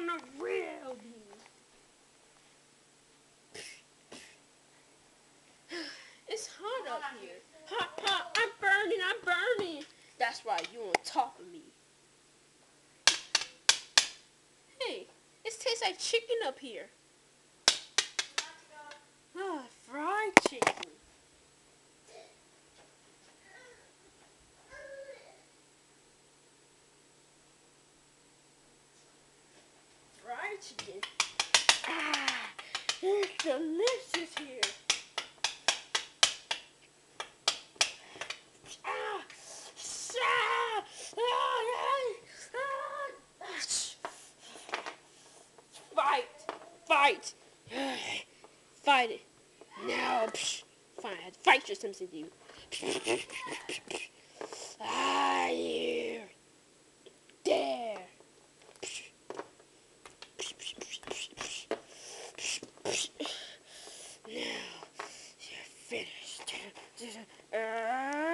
gonna grill you. It's hot up here. Hot, I'm burning. That's why you on top of me. Hey, it tastes like chicken up here. Fried chicken. Fried chicken. It's delicious here. Fight. Fight it. Now. Fine, I had to fight you something to you. You dare. Now, you're finished.